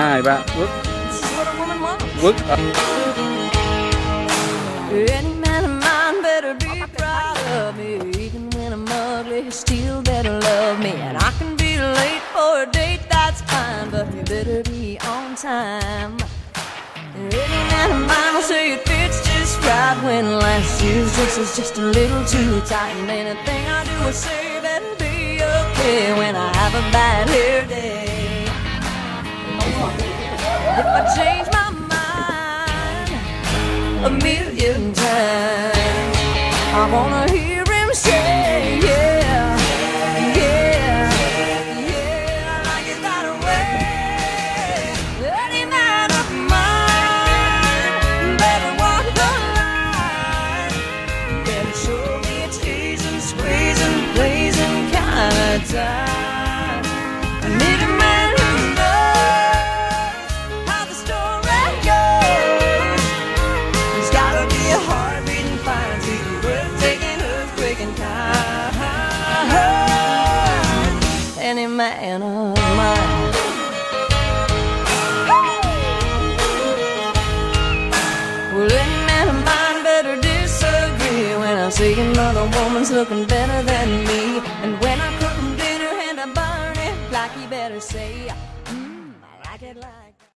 2, 3, bước. Bước. Any man of mine better be proud of me. Even when I'm ugly, he still better love me. And I can be late for a date, that's fine, but you better be on time. Any man of mine will say it fits just right when last year's dress is just a little too tight. And anything I do or say better be okay when I have a bad hair day. If I change my mind a million times, I wanna hear him say, yeah, yeah, yeah, I like it that way. Any man of mine better walk the line, better show me a teasing, squeezing, blazing kind of time. I need a man who knows how the story goes. He's gotta be a heart-beating fine, to be breathtaking, earthquaking kind. Any man of mine. Well, any man of mine better disagree when I see another woman's looking better than me. And when I cook him dinner and I burn it like, he better say, I like it like